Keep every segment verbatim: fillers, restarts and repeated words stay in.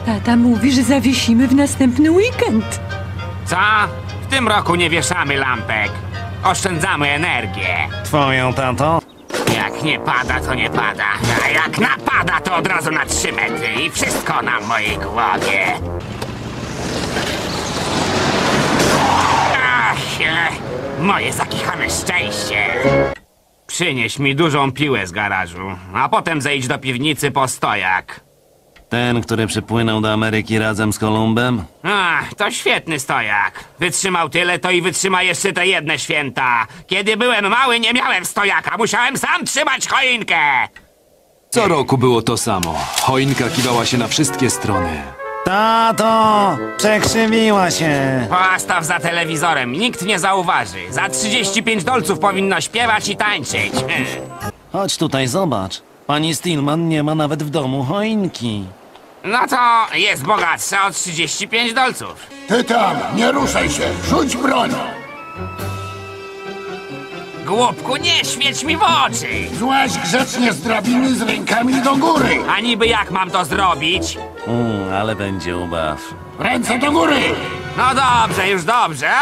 Tata mówi, że zawiesimy w następny weekend. Co? W tym roku nie wieszamy lampek. Oszczędzamy energię. Twoją, tato? Jak nie pada, to nie pada. A jak napada, to od razu na trzy metry. I wszystko na mojej głowie. Ach, e, moje zakichane szczęście. Przynieś mi dużą piłę z garażu, a potem zejdź do piwnicy po stojak. Ten, który przypłynął do Ameryki razem z Kolumbem? Ach, to świetny stojak. Wytrzymał tyle, to i wytrzyma jeszcze te jedne święta. Kiedy byłem mały, nie miałem stojaka. Musiałem sam trzymać choinkę. Co roku było to samo. Choinka kiwała się na wszystkie strony. Tato! Przekrzywiła się! Postaw za telewizorem, nikt nie zauważy. Za trzydzieści pięć dolców powinno śpiewać i tańczyć. Chodź tutaj, zobacz. Pani Stillman nie ma nawet w domu choinki. No to jest bogatsza o trzydzieści pięć dolców. Ty tam, nie ruszaj się, rzuć broń! Głupku, nie świeć mi w oczy! Złaź grzecznie z drabiny z rękami do góry! A niby jak mam to zrobić? Mm, ale będzie ubaw. Ręce do góry! No dobrze, już dobrze.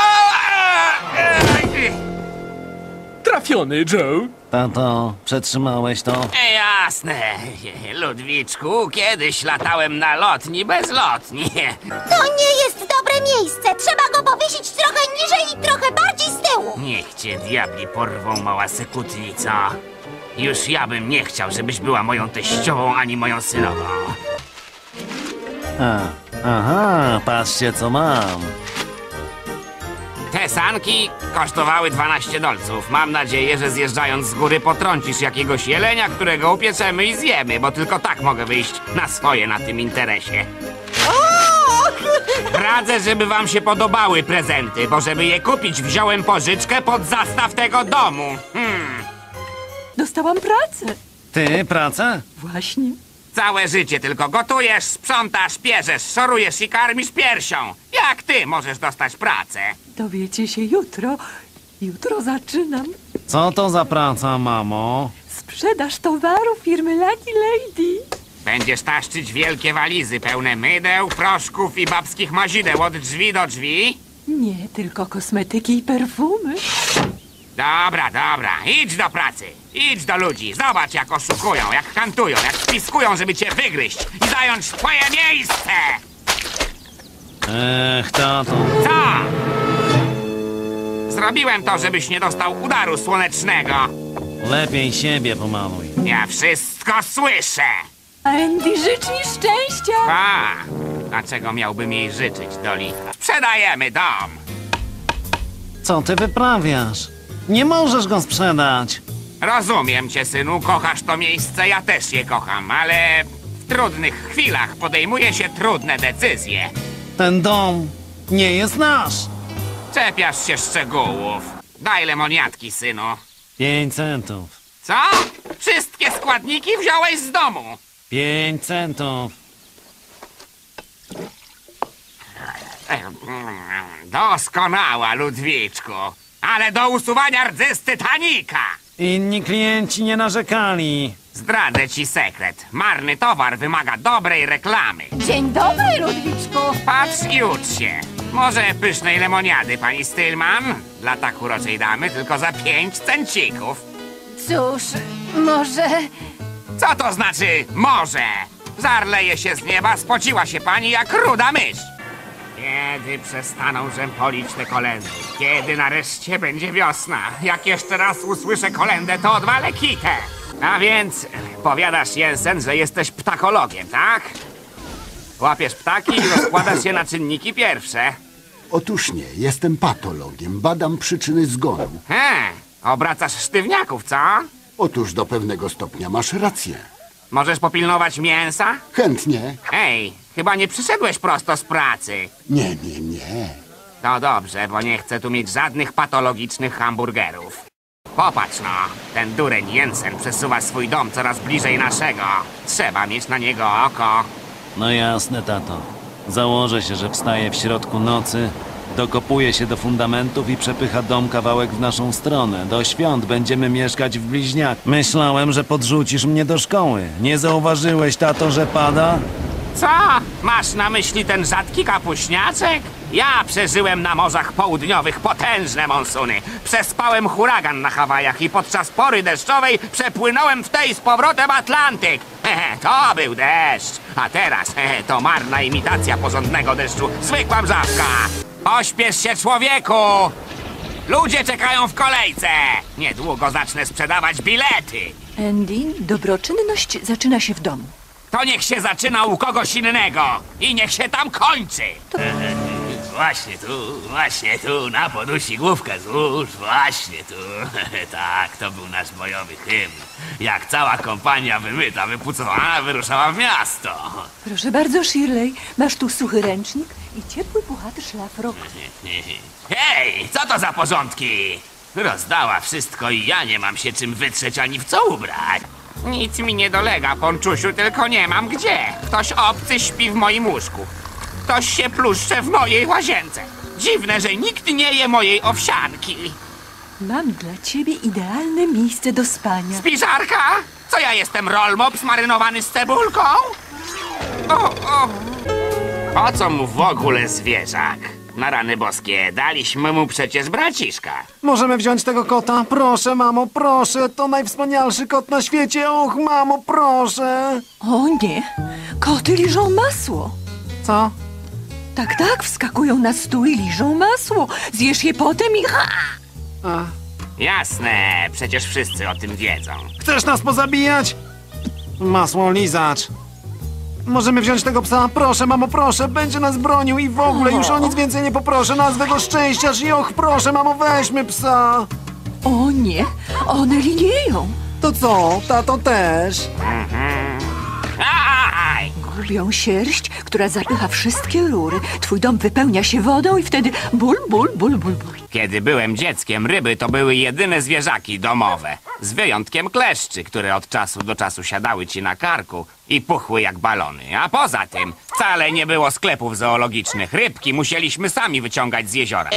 Trafiony, Joe. Tato, przetrzymałeś to? Jasne, Ludwiczku, kiedyś latałem na lotni bez lotni. To nie jest dobre miejsce. Trzeba go powiesić trochę niżej i trochę bardziej z tyłu. Niech cię diabli porwą, mała sekutnico. Już ja bym nie chciał, żebyś była moją teściową ani moją synową. A, aha, patrzcie co mam. Te sanki kosztowały dwanaście dolców. Mam nadzieję, że zjeżdżając z góry potrącisz jakiegoś jelenia, którego upieczemy i zjemy, bo tylko tak mogę wyjść na swoje na tym interesie. Radzę, żeby wam się podobały prezenty, bo żeby je kupić, wziąłem pożyczkę pod zastaw tego domu. Hmm. Dostałam pracę. Ty, pracę? Właśnie. Całe życie tylko gotujesz, sprzątasz, pierzesz, szorujesz i karmisz piersią. Jak ty możesz dostać pracę? Dowiecie się jutro. Jutro zaczynam. Co to za praca, mamo? Sprzedaż towaru firmy Lucky Lady. Będziesz taszczyć wielkie walizy pełne mydeł, proszków i babskich mazideł od drzwi do drzwi? Nie, tylko kosmetyki i perfumy. Dobra, dobra, idź do pracy. Idź do ludzi, zobacz jak oszukują, jak kantują, jak spiskują, żeby cię wygryźć i zająć twoje miejsce! Ech, tato. Co? Zrobiłem to, żebyś nie dostał udaru słonecznego. Lepiej siebie pomaluj. Ja wszystko słyszę. Andy, życz mi szczęścia. A, dlaczego miałbym jej życzyć do licha? Sprzedajemy dom. Co ty wyprawiasz? Nie możesz go sprzedać. Rozumiem cię, synu, kochasz to miejsce, ja też je kocham, ale w trudnych chwilach podejmuje się trudne decyzje. Ten dom nie jest nasz. Czepiasz się szczegółów. Daj lemoniatki, synu. Pięć centów. Co? Wszystkie składniki wziąłeś z domu. Pięć centów. Doskonała, Ludwiczku. Ale do usuwania rdzy z Titanika. Inni klienci nie narzekali. Zdradzę ci sekret. Marny towar wymaga dobrej reklamy. Dzień dobry, Ludwiczku. Patrz i ucz się. Może pysznej lemoniady, pani Stillman? Dla tak uroczej damy tylko za pięć cencików. Cóż, może... Co to znaczy może? Żar leje się z nieba, spociła się pani jak ruda mysz. Kiedy przestaną rzępolić te kolendy? Kiedy nareszcie będzie wiosna? Jak jeszcze raz usłyszę kolendę, to odwalę kitę. A więc powiadasz, Jensen, że jesteś ptakologiem, tak? Łapiesz ptaki i rozkładasz je na czynniki pierwsze. Otóż nie, jestem patologiem, badam przyczyny zgonu. He, obracasz sztywniaków, co? Otóż do pewnego stopnia masz rację. Możesz popilnować mięsa? Chętnie. Ej, chyba nie przyszedłeś prosto z pracy. Nie, nie, nie. To dobrze, bo nie chcę tu mieć żadnych patologicznych hamburgerów. Popatrz no, ten dureń Jensen przesuwa swój dom coraz bliżej naszego. Trzeba mieć na niego oko. No jasne, tato. Założę się, że wstaje w środku nocy, dokopuje się do fundamentów i przepycha dom kawałek w naszą stronę. Do świąt będziemy mieszkać w bliźniach. Myślałem, że podrzucisz mnie do szkoły. Nie zauważyłeś, tato, że pada? Co? Masz na myśli ten rzadki kapuśniaczek? Ja przeżyłem na morzach południowych potężne monsuny. Przespałem huragan na Hawajach i podczas pory deszczowej przepłynąłem w tej z powrotem Atlantyk. Hehe, to był deszcz. A teraz hehe, to marna imitacja porządnego deszczu. Zwykła mrzawka. Pośpiesz się, człowieku! Ludzie czekają w kolejce. Niedługo zacznę sprzedawać bilety. Andy, dobroczynność zaczyna się w domu. To niech się zaczyna u kogoś innego i niech się tam kończy. Właśnie tu, właśnie tu, na podusi główkę złóż, właśnie tu. Tak, to był nasz bojowy hymn. Jak cała kompania wymyta, wypucowana, wyruszała w miasto. Proszę bardzo, Shirley, masz tu suchy ręcznik i ciepły, puchaty szlafrok. Hej, co to za porządki? Rozdała wszystko i ja nie mam się czym wytrzeć ani w co ubrać. Nic mi nie dolega, Ponczusiu, tylko nie mam gdzie. Ktoś obcy śpi w moim łóżku. Ktoś się pluszcze w mojej łazience. Dziwne, że nikt nie je mojej owsianki. Mam dla ciebie idealne miejsce do spania. Spiżarka? Co ja jestem, rollmop zmarynowany z cebulką? O, o. Po co mu w ogóle zwierzak? Na rany boskie, daliśmy mu przecież braciszka. Możemy wziąć tego kota? Proszę, mamo, proszę. To najwspanialszy kot na świecie. Och, mamo, proszę. O nie, koty liżą masło. Co? Tak, tak, wskakują na stół i liżą masło. Zjesz je potem i ha! A. Jasne, przecież wszyscy o tym wiedzą. Chcesz nas pozabijać? Masło lizacz. Możemy wziąć tego psa? Proszę, mamo, proszę. Będzie nas bronił i w ogóle już o nic więcej nie poproszę. Nazwę go szczęściarz i och, proszę, mamo, weźmy psa. O nie, one linieją. To co? Tato też. Aj! Gubią sierść, która zapycha wszystkie rury. Twój dom wypełnia się wodą i wtedy ból, ból, ból, ból, ból. Kiedy byłem dzieckiem, ryby to były jedyne zwierzaki domowe. Z wyjątkiem kleszczy, które od czasu do czasu siadały ci na karku i puchły jak balony. A poza tym wcale nie było sklepów zoologicznych. Rybki musieliśmy sami wyciągać z jeziora.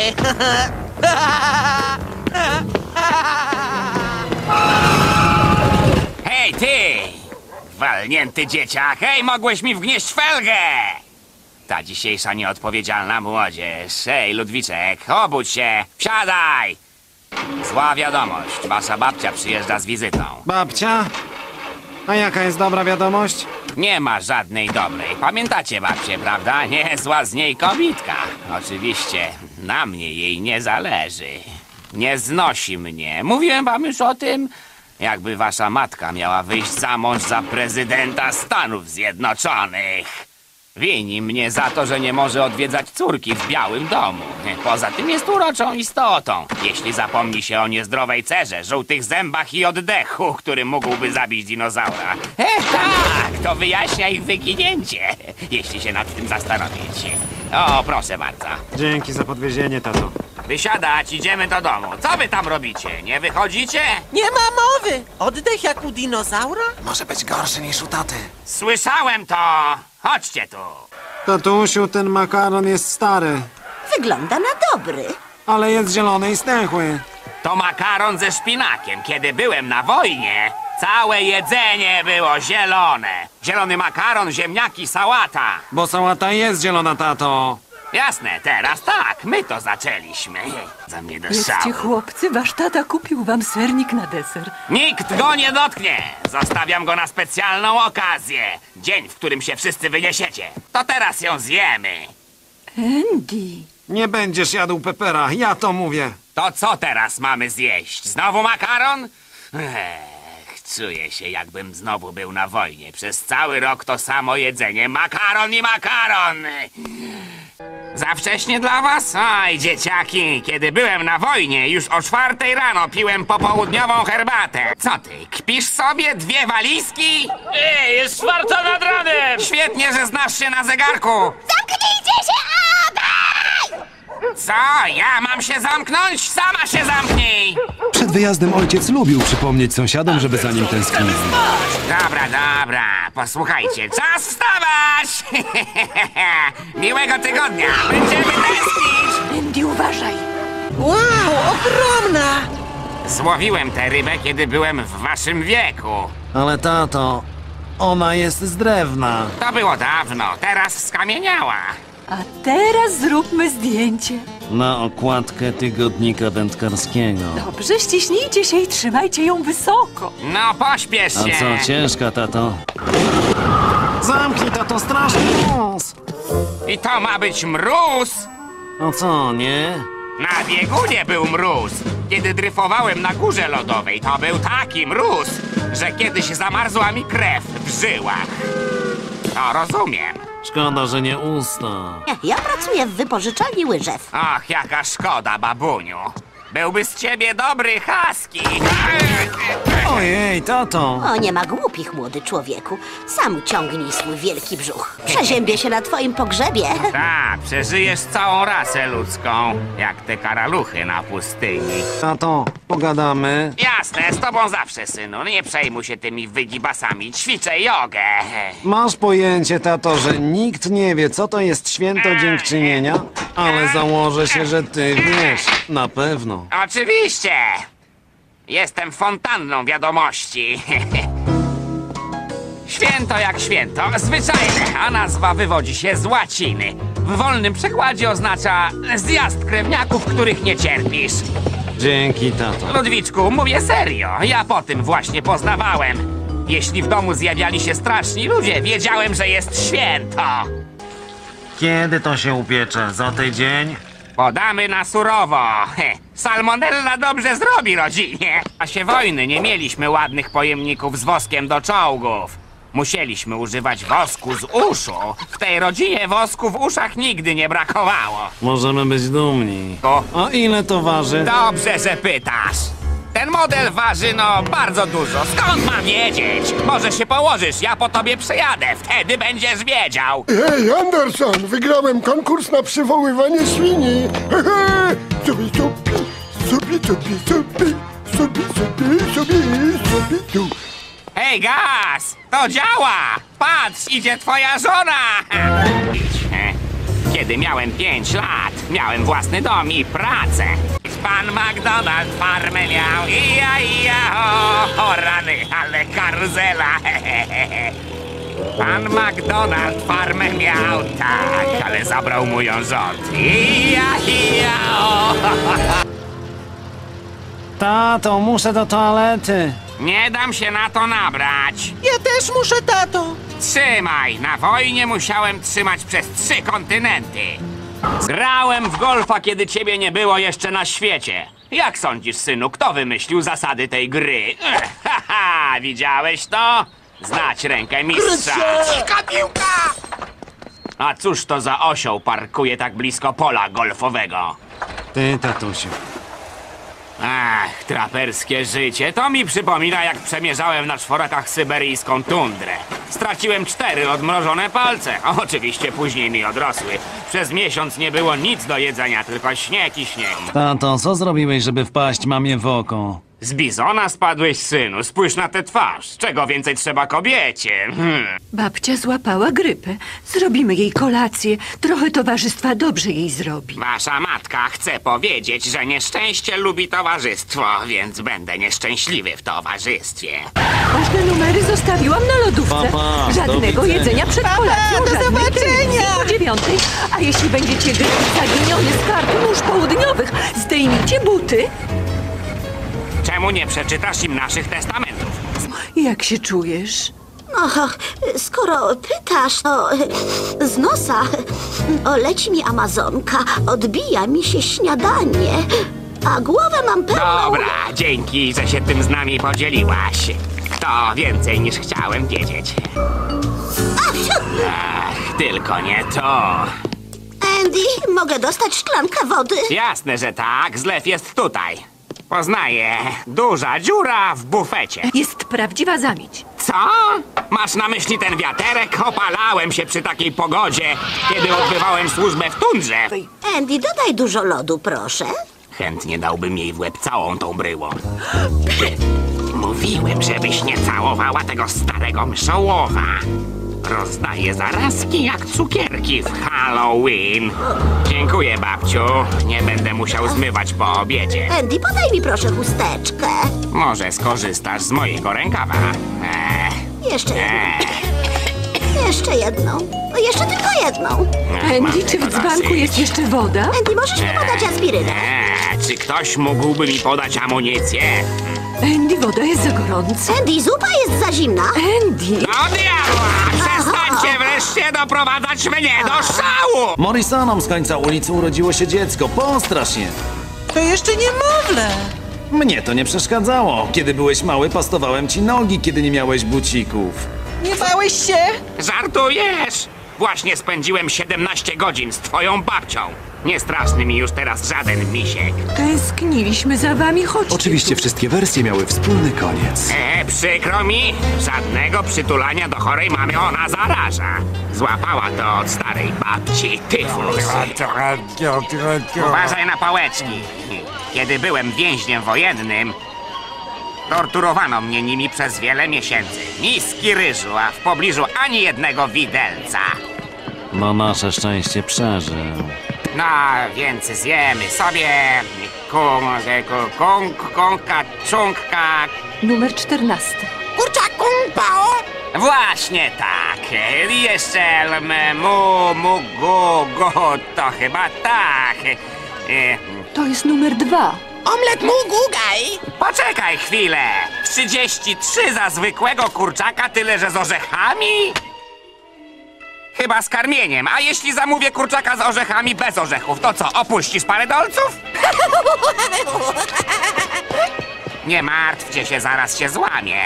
Hej, ty! Walnięty dzieciak! Hej, mogłeś mi wgnieść felgę! Ta dzisiejsza nieodpowiedzialna młodzież. Hej, Ludwiczek, obudź się! Wsiadaj! Zła wiadomość. Wasza babcia przyjeżdża z wizytą. Babcia? A jaka jest dobra wiadomość? Nie ma żadnej dobrej. Pamiętacie babcię, prawda? Niezła z niej kobitka. Oczywiście, na mnie jej nie zależy. Nie znosi mnie. Mówiłem wam już o tym? Jakby wasza matka miała wyjść za mąż za prezydenta Stanów Zjednoczonych. Wini mnie za to, że nie może odwiedzać córki w Białym Domu. Poza tym jest uroczą istotą. Jeśli zapomni się o niezdrowej cerze, żółtych zębach i oddechu, który mógłby zabić dinozaura. E, tak, to wyjaśnia ich wyginięcie, jeśli się nad tym zastanowić. O, proszę bardzo. Dzięki za podwiezienie, tato. Wysiadać, idziemy do domu. Co wy tam robicie? Nie wychodzicie? Nie ma mowy! Oddech jak u dinozaura? Może być gorszy niż u taty. Słyszałem to! Chodźcie tu! Tatusiu, ten makaron jest stary, Wygląda na dobry. ale jest zielony i stęchły. To makaron ze szpinakiem. Kiedy byłem na wojnie, całe jedzenie było zielone. Zielony makaron, ziemniaki, sałata. Bo sałata jest zielona, tato. Jasne, teraz tak, my to zaczęliśmy. Za mnie do Jedzcie, szału. chłopcy, wasz tata kupił wam sernik na deser. Nikt go nie dotknie. Zostawiam go na specjalną okazję. Dzień, w którym się wszyscy wyniesiecie. To teraz ją zjemy. Andy, Nie będziesz jadł pepera, ja to mówię. To co teraz mamy zjeść? Znowu makaron? Ech, czuję się, jakbym znowu był na wojnie. Przez cały rok to samo jedzenie. Makaron i makaron! Za wcześnie dla was? Oj, dzieciaki, kiedy byłem na wojnie, już o czwartej rano piłem popołudniową herbatę. Co ty, kpisz sobie dwie walizki? Ej, jest czwarta nad ranem! Świetnie, że znasz się na zegarku. Zamknijcie się, obaj! Co, ja mam się zamknąć? Sama się zamknij! Przed wyjazdem ojciec lubił przypomnieć sąsiadom, żeby za nim tęsknili. Dobra, dobra, posłuchajcie, czas wstawać! Miłego tygodnia, będziemy tęsknić! Andy, uważaj. Wow, ogromna! Złowiłem tę rybę, kiedy byłem w waszym wieku. Ale tato, Ona jest z drewna. To było dawno, teraz skamieniała. A teraz zróbmy zdjęcie. Na okładkę tygodnika wędkarskiego. Dobrze, ściśnijcie się i trzymajcie ją wysoko. No, pośpiesz A się. co, ciężka, tato? Zamknij, tato, straszny nos! I to ma być mróz? No co, nie? Na biegunie był mróz. Kiedy dryfowałem na górze lodowej, to był taki mróz, że kiedyś zamarzła mi krew w żyłach. To rozumiem. Szkoda, że nie usta. Ja pracuję w wypożyczalni łyżew. Ach, jaka szkoda, babuniu. Byłby z ciebie dobry husky. Ojej, tato! O, nie ma głupich, młody człowieku. Sam ciągnij swój wielki brzuch. Przeziębię się na twoim pogrzebie. Tak, przeżyjesz całą rasę ludzką, jak te karaluchy na pustyni. Tato, pogadamy. Jasne, z tobą zawsze, synu. Nie przejmuj się tymi wygibasami. Ćwiczę jogę. Masz pojęcie, tato, że nikt nie wie, co to jest święto dziękczynienia? Ale założę się, że ty wiesz. Na pewno. Oczywiście. Jestem fontanną wiadomości. Święto jak święto, zwyczajne, a nazwa wywodzi się z łaciny. W wolnym przekładzie oznacza zjazd krewniaków, których nie cierpisz. Dzięki, tato. Ludwiczku, mówię serio, ja po tym właśnie poznawałem. Jeśli w domu zjawiali się straszni ludzie, wiedziałem, że jest święto. Kiedy to się upiecze? Za tydzień? Podamy na surowo. He, salmonella dobrze zrobi rodzinie. A się wojny nie mieliśmy ładnych pojemników z woskiem do czołgów. Musieliśmy używać wosku z uszu. W tej rodzinie wosku w uszach nigdy nie brakowało. Możemy być dumni. O, A ile to waży? dobrze, że pytasz. Ten model waży no bardzo dużo. Skąd mam wiedzieć? Może się położysz, ja po tobie przyjadę. Wtedy będziesz wiedział. Hej, Anderson, wygrałem konkurs na przywoływanie świni. Hehe, sobie, sobie, sobie, sobie, sobie, sobie, sobie, sobie, sobie, tu. Hej, Gaz! To działa! Patrz, idzie twoja żona! Idź. Kiedy miałem pięć lat, miałem własny dom i pracę. Pan McDonald farmę miał i ja, i ja, o, o rany, ale karuzela, he, he, he, he. Pan McDonald farmę miał, tak, ale zabrał mu ją rząd. I ja, i ja, o. Tato, muszę do toalety. Nie dam się na to nabrać. Ja też muszę, tato. Trzymaj! Na wojnie musiałem trzymać przez trzy kontynenty. Grałem w golfa, kiedy ciebie nie było jeszcze na świecie. Jak sądzisz, synu, kto wymyślił zasady tej gry? Ech, haha, widziałeś to? Znać rękę mistrza. Dzika piłka! A cóż to za osioł parkuje tak blisko pola golfowego? Ty, tatusiu. Ach, traperskie życie. To mi przypomina, jak przemierzałem na czworakach syberyjską tundrę. Straciłem cztery odmrożone palce. Oczywiście później mi odrosły. Przez miesiąc nie było nic do jedzenia, tylko śnieg i śnieg. Tato, co zrobiłeś, żeby wpaść mamie w oko? Z bizona spadłeś, synu. Spójrz na tę twarz. Czego więcej trzeba kobiecie? Hmm. Babcia złapała grypę. Zrobimy jej kolację. Trochę towarzystwa dobrze jej zrobi. Wasza matka chce powiedzieć, że nieszczęście lubi towarzystwo, więc będę nieszczęśliwy w towarzystwie. Ważne numery zostawiłam na lodówce. Papa, do Żadnego widzenia. jedzenia przed Papa, kolacją, do żadnej zobaczenia. telewizji o dziewiątej. A jeśli będziecie grać zaginiony z kart mórz południowych, zdejmijcie buty. Czemu nie przeczytasz im naszych testamentów? Jak się czujesz? Och, skoro pytasz, to z nosa o, leci mi amazonka, odbija mi się śniadanie, a głowę mam pełną... Dobra, dzięki, że się tym z nami podzieliłaś. To więcej niż chciałem wiedzieć. Ach, tylko nie to. Andy, mogę dostać szklankę wody? Jasne, że tak. Zlew jest tutaj. Poznaję. Duża dziura w bufecie. Jest prawdziwa zamieć. Co? Masz na myśli ten wiaterek? Opalałem się przy takiej pogodzie, kiedy odbywałem służbę w tundrze. Andy, dodaj dużo lodu, proszę. Chętnie dałbym jej w łeb całą tą bryłą. Mówiłem, żebyś nie całowała tego starego myszołowa. Rozdaję zarazki jak cukierki w Halloween. Dziękuję, babciu. Nie będę musiał zmywać po obiedzie. Andy, podaj mi proszę chusteczkę. Może skorzystasz z mojego rękawa. Eee, Jeszcze jedną. Jeszcze jedną. Jeszcze tylko jedną. Andy, czy w dzbanku jest jeszcze woda? Andy, możesz mi podać aspirynę? Eee, czy ktoś mógłby mi podać amunicję? Andy, woda jest za gorąca. Andy, zupa jest za zimna. Andy! No diabła! Przestańcie wreszcie doprowadzać mnie do szału! Morrisonom z końca ulicy urodziło się dziecko. Postrasz je. To jeszcze niemowlę. Mnie to nie przeszkadzało. Kiedy byłeś mały, pastowałem ci nogi, kiedy nie miałeś bucików. Nie bałeś się? Żartujesz? Właśnie spędziłem siedemnaście godzin z twoją babcią. Nie straszny mi już teraz żaden misiek. Tęskniliśmy za wami, chodźcie Oczywiście tu. wszystkie wersje miały wspólny koniec. E, przykro mi, żadnego przytulania do chorej mamy ona zaraża. Złapała to od starej babci tyfus. Uważaj na pałeczki. Kiedy byłem więźniem wojennym, torturowano mnie nimi przez wiele miesięcy. Miski ryżu, a w pobliżu ani jednego widelca. Na nasze szczęście przeżył. No, więc zjemy sobie kung, kung, kung, kungka, czungka. Numer czternasty. Kurczak kung pao? Właśnie tak. I jeszcze m, mu, mu, gu, gu, to chyba tak. E, To jest numer dwa. Omlet mu gugaj. Poczekaj chwilę. trzydzieści trzy za zwykłego kurczaka, tyle że z orzechami? Chyba z karmieniem. A jeśli zamówię kurczaka z orzechami bez orzechów, to co, opuścisz parę dolców? Nie martwcie się, zaraz się złamie.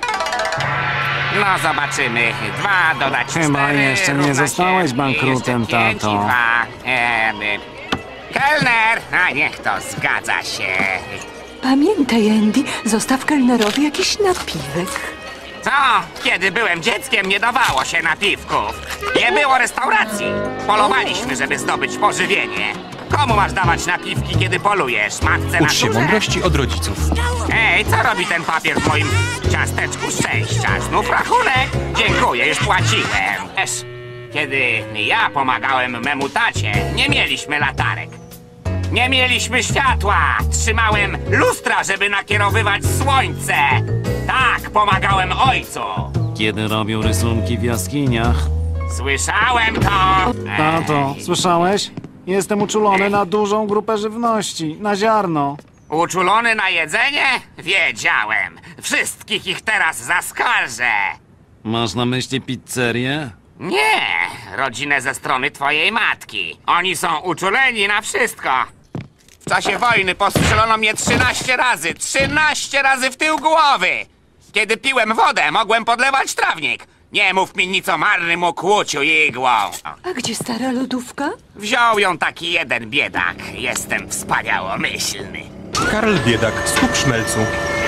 No, zobaczymy. Dwa dodać cztery. Chyba jeszcze nie równa się- zostałeś bankrutem, jeszcze pięć tato. i dwa. Em, kelner! A niech to zgadza się. Pamiętaj, Andy, zostaw kelnerowi jakiś napiwek. Co? Kiedy byłem dzieckiem, nie dawało się napiwków. Nie było restauracji. Polowaliśmy, żeby zdobyć pożywienie. Komu masz dawać napiwki, kiedy polujesz? Matce na Ucz się górze? mądrości od rodziców. Ej, co robi ten papier w moim ciasteczku szczęścia? Znów rachunek? Dziękuję, już płaciłem. Wiesz, kiedy ja pomagałem memu tacie, nie mieliśmy latarek. Nie mieliśmy światła. Trzymałem lustra, żeby nakierowywać słońce. Tak, pomagałem ojcu. Kiedy robił rysunki w jaskiniach. Słyszałem to. Tato, słyszałeś? Jestem uczulony na dużą grupę żywności, na ziarno. Uczulony na jedzenie? Wiedziałem. Wszystkich ich teraz zaskarżę. Masz na myśli pizzerię? Nie, rodzinę ze strony twojej matki. Oni są uczuleni na wszystko. W czasie wojny postrzelono mnie trzynaście razy. trzynaście razy w tył głowy. Kiedy piłem wodę, mogłem podlewać trawnik. Nie mów mi nic o marnym ukłuciu igłą. A gdzie stara lodówka? Wziął ją taki jeden biedak. Jestem wspaniałomyślny. Karl Biedak, skup szmelcu.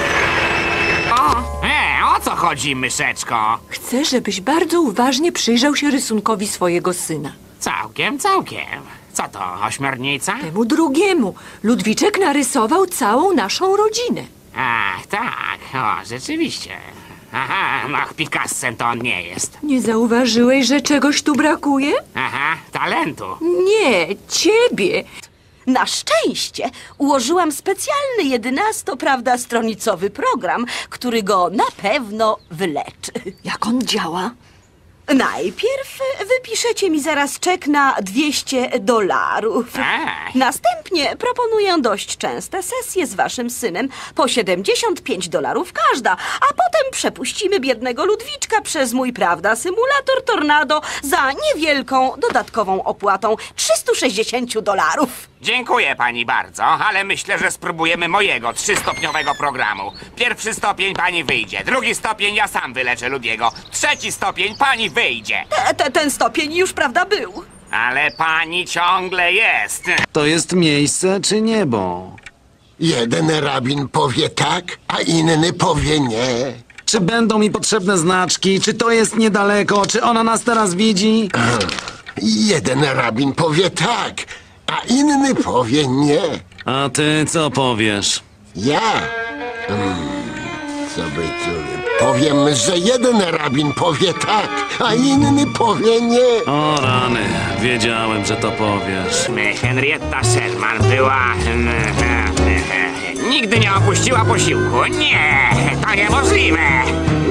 O, e, o co chodzi, myszeczko? Chcę, żebyś bardzo uważnie przyjrzał się rysunkowi swojego syna. Całkiem, całkiem. Co to, ośmiornica? Temu drugiemu. Ludwiczek narysował całą naszą rodzinę. Ach, tak, o, rzeczywiście. Aha, no Picassem to on nie jest. Nie zauważyłeś, że czegoś tu brakuje? Aha, talentu. Nie, ciebie. Na szczęście ułożyłam specjalny jedenasto, prawda, stronicowy program, który go na pewno wyleczy. Jak on działa? Najpierw wypiszecie mi zaraz czek na dwieście dolarów. Ach. Następnie proponuję dość częste sesje z waszym synem po siedemdziesiąt pięć dolarów każda, a potem przepuścimy biednego Ludwiczka przez mój, prawda, symulator Tornado za niewielką dodatkową opłatą trzysta sześćdziesiąt dolarów. Dziękuję pani bardzo, ale myślę, że spróbujemy mojego trzystopniowego programu. Pierwszy stopień pani wyjdzie, drugi stopień ja sam wyleczę Ludiego, trzeci stopień pani wyjdzie. Te, te, ten stopień już, prawda, był. Ale pani ciągle jest. To jest miejsce czy niebo? Jeden rabin powie tak, a inny powie nie. Czy będą mi potrzebne znaczki? Czy to jest niedaleko? Czy ona nas teraz widzi? Jeden rabin powie tak, a inny powie nie. A ty co powiesz? Ja? Hmm, co by tu... Powiem, że jeden rabin powie tak, a inny powie nie. O rany, wiedziałem, że to powiesz. Henrietta Sherman była... Nigdy nie opuściła posiłku. Nie, to niemożliwe.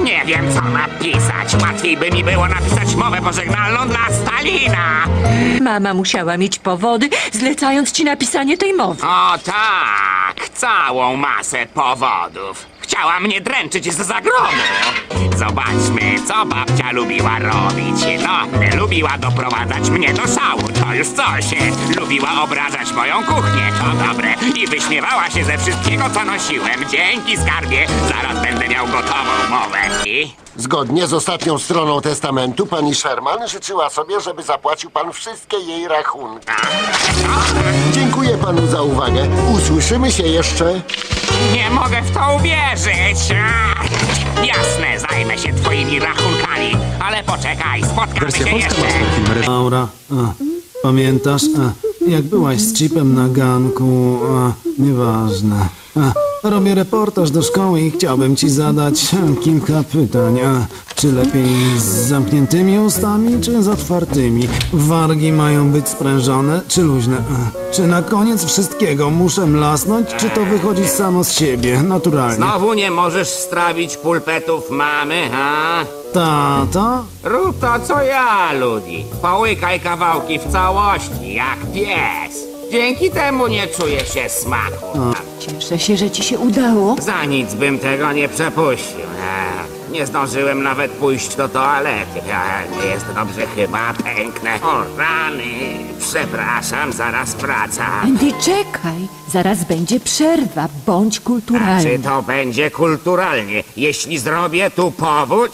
Nie wiem, co napisać. Łatwiej by mi było napisać mowę pożegnalną dla Stalina. Mama musiała mieć powody, zlecając ci napisanie tej mowy. O tak, całą masę powodów. Chciała mnie dręczyć z zagrodu. Zobaczmy, co babcia lubiła robić. No, lubiła doprowadzać mnie do szału. To już coś. Lubiła obrażać moją kuchnię. To dobre. I wyśmiewała się ze wszystkiego, co nosiłem. Dzięki, skarbie. Zaraz będę miał gotową mowę. I... Zgodnie z ostatnią stroną testamentu pani Sherman życzyła sobie, żeby zapłacił pan wszystkie jej rachunki. Dziękuję panu za uwagę. Usłyszymy się jeszcze. Nie mogę w to uwierzyć. Ach, jasne, zajmę się twoimi rachunkami. Ale poczekaj, spotkamy się jeszcze. Laura, a, pamiętasz, a, jak byłaś z Chipem na ganku? A, nieważne. A, robię reportaż do szkoły i chciałbym ci zadać kilka pytań. A, czy lepiej z zamkniętymi ustami, czy z otwartymi? Wargi mają być sprężone, czy luźne? A, czy na koniec wszystkiego muszę mlasnąć, czy to wychodzi samo z siebie, naturalnie? Znowu nie możesz strawić pulpetów mamy, ha? Tata? Rób to, co ja, Ludi. Połykaj kawałki w całości, jak pies. Dzięki temu nie czuję się smaku. Cieszę się, że ci się udało. Za nic bym tego nie przepuścił. Eee, nie zdążyłem nawet pójść do toalety. Eee, nie jest dobrze chyba, pęknę. O rany, przepraszam, zaraz praca. Andy, czekaj. Zaraz będzie przerwa. Bądź A kulturalny. czy to będzie kulturalnie, jeśli zrobię tu powódź?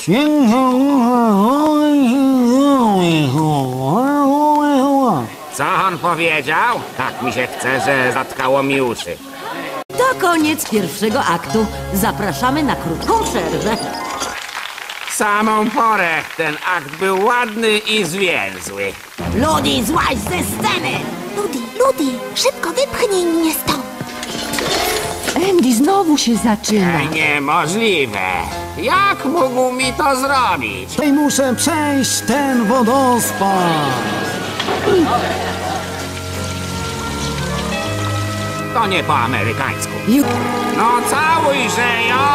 Co on powiedział? Tak mi się chce, że zatkało mi uszy. To koniec pierwszego aktu. Zapraszamy na krótką przerwę. Samą porę ten akt był ładny i zwięzły. Ludi, złaź ze sceny! Ludi, Ludi, szybko wypchnij mnie stąd! Andy, znowu się zaczyna. Niemożliwe. Jak mógł mi to zrobić? I muszę przejść ten wodospad. To nie po amerykańsku. No całujże ją!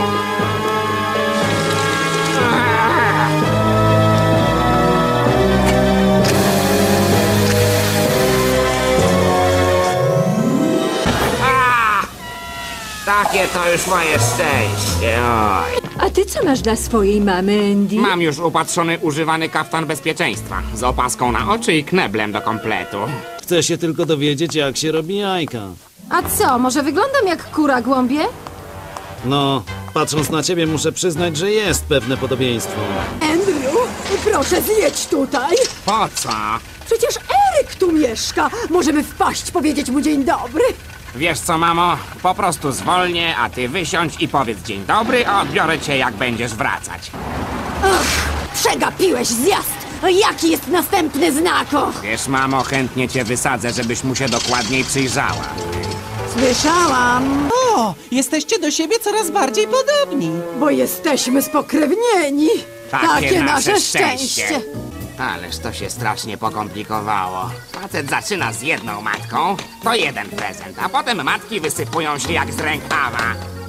A! Takie to już moje szczęście, oj. A ty co masz dla swojej mamy, Andy? Mam już upatrzony używany kaftan bezpieczeństwa z opaską na oczy i kneblem do kompletu. Chcę się tylko dowiedzieć, jak się robi jajka. A co, może wyglądam jak kura głąbie? No, patrząc na ciebie muszę przyznać, że jest pewne podobieństwo. Andrew, proszę zjedź tutaj. Po co? Przecież Eryk tu mieszka. Możemy wpaść, powiedzieć mu dzień dobry. Wiesz co, mamo? Po prostu zwolnię, a ty wysiądź i powiedz dzień dobry, a odbiorę cię, jak będziesz wracać. Ach, przegapiłeś zjazd. Jaki jest następny znako? Wiesz, mamo, chętnie cię wysadzę, żebyś mu się dokładniej przyjrzała. Słyszałam. O, jesteście do siebie coraz bardziej podobni. Bo jesteśmy spokrewnieni. Takie, Takie nasze nasze szczęście. szczęście. Ależ to się strasznie pokomplikowało. Facet zaczyna z jedną matką, to jeden prezent, a potem matki wysypują się jak z rękawa.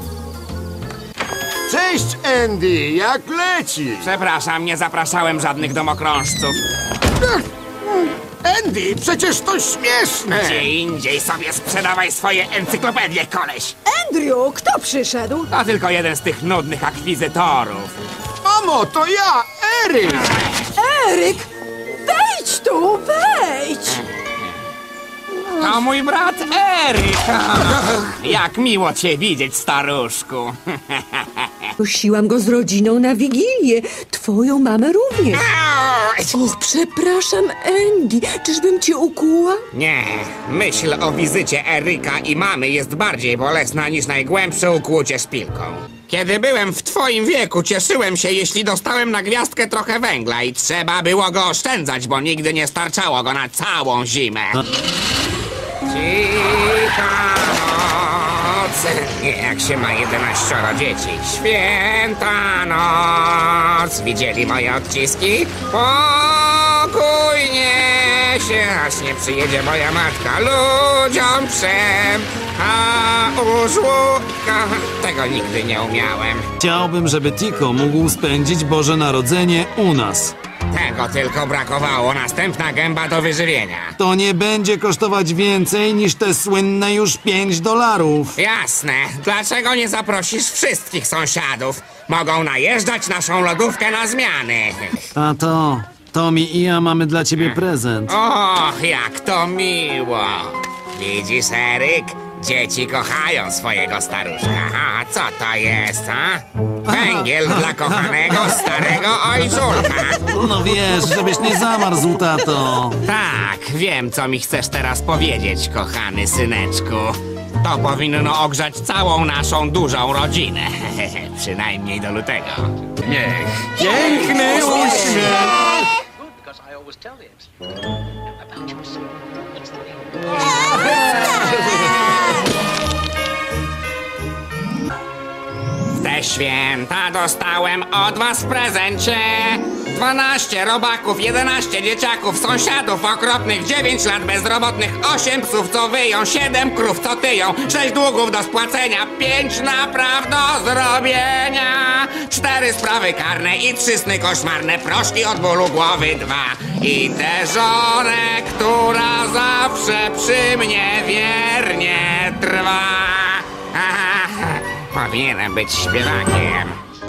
Cześć, Andy, jak leci? Przepraszam, nie zapraszałem żadnych domokrążców. Andy, przecież to śmieszne! Gdzie indziej sobie sprzedawaj swoje encyklopedie, koleś. Andrew, kto przyszedł? To tylko jeden z tych nudnych akwizytorów. Mamo, to ja, Eryk! Eryk, wejdź tu, wejdź! To mój brat Eryk. Jak miło cię widzieć, staruszku. Prosiłam go z rodziną na Wigilię. Twoją mamę również. Och, przepraszam, Andy. Czyżbym cię ukuła? Nie, myśl o wizycie Eryka i mamy jest bardziej bolesna niż najgłębsze ukłucie szpilką. Kiedy byłem w twoim wieku, cieszyłem się, jeśli dostałem na gwiazdkę trochę węgla i trzeba było go oszczędzać, bo nigdy nie starczało go na całą zimę. Cicha noc, nie jak się ma jedenaścioro dzieci. Święta noc, widzieli moje odciski? Pokój nie się, aż nie przyjedzie moja matka. Ludziom przem, a u żłóbka. Tego nigdy nie umiałem. Chciałbym, żeby Tiko mógł spędzić Boże Narodzenie u nas. Tego tylko brakowało. Następna gęba do wyżywienia. To nie będzie kosztować więcej niż te słynne już pięć dolarów. Jasne. Dlaczego nie zaprosisz wszystkich sąsiadów? Mogą najeżdżać naszą lodówkę na zmiany. A to, Tommy i ja mamy dla ciebie prezent. Och, jak to miło. Widzisz, Eryk? Dzieci kochają swojego staruszka. A co to jest, a? Węgiel dla kochanego starego ojczulka. No wiesz, żebyś nie zamarzł, tato. Tak, wiem, co mi chcesz teraz powiedzieć, kochany syneczku. To powinno ogrzać całą naszą dużą rodzinę. Przynajmniej do lutego. Niech piękny uśmiech. W te święta dostałem od was w prezencie dwanaście robaków, jedenaście dzieciaków, sąsiadów okropnych, dziewięć lat bezrobotnych, osiem psów co wyją, siedem krów co tyją, sześć długów do spłacenia, pięć napraw do zrobienia, cztery sprawy karne i trzy sny koszmarne, proszki od bólu głowy dwa i tę żonę, która zawsze przy mnie wiernie trwa. Powinienem być śpiewakiem.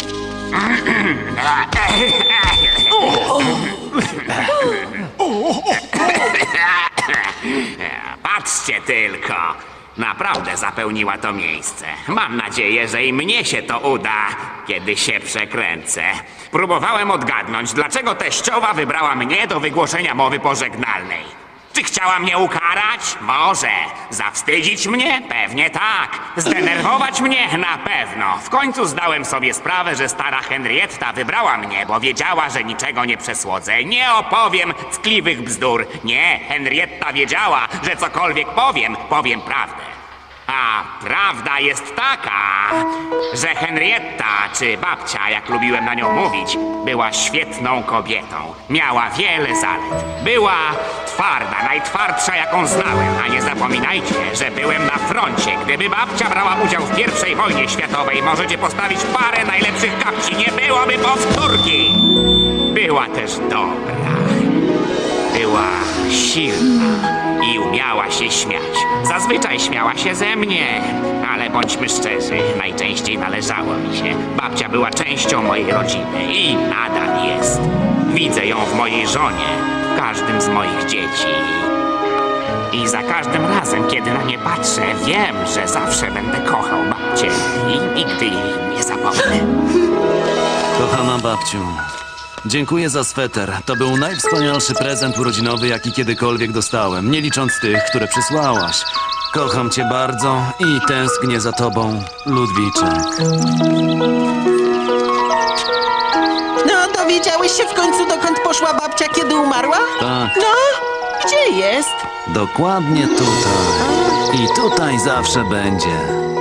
Patrzcie tylko. Naprawdę zapełniła to miejsce. Mam nadzieję, że i mnie się to uda, kiedy się przekręcę. Próbowałem odgadnąć, dlaczego teściowa wybrała mnie do wygłoszenia mowy pożegnalnej. Czy chciała mnie ukarać? Może. Zawstydzić mnie? Pewnie tak. Zdenerwować mnie? Na pewno. W końcu zdałem sobie sprawę, że stara Henrietta wybrała mnie, bo wiedziała, że niczego nie przesłodzę. Nie opowiem tkliwych bzdur. Nie, Henrietta wiedziała, że cokolwiek powiem, powiem prawdę. A prawda jest taka, że Henrietta, czy babcia, jak lubiłem na nią mówić, była świetną kobietą. Miała wiele zalet. Była twarda, najtwardsza jaką znałem. A nie zapominajcie, że byłem na froncie. Gdyby babcia brała udział w pierwszej wojnie światowej, możecie postawić parę najlepszych kapci. Nie byłoby powtórki. Była też dobra. Była silna i umiała się śmiać. Zazwyczaj śmiała się ze mnie, ale bądźmy szczerzy, najczęściej należało mi się. Babcia była częścią mojej rodziny i nadal jest. Widzę ją w mojej żonie, w każdym z moich dzieci. I za każdym razem, kiedy na nie patrzę, wiem, że zawsze będę kochał babcię i nigdy jej nie zapomnę. Kochana babciu, dziękuję za sweter. To był najwspanialszy prezent urodzinowy, jaki kiedykolwiek dostałem, nie licząc tych, które przysłałaś. Kocham cię bardzo i tęsknię za tobą, Ludwiczek. No, dowiedziałeś się w końcu, dokąd poszła babcia, kiedy umarła? Tak. No, gdzie jest? Dokładnie tutaj. I tutaj zawsze będzie.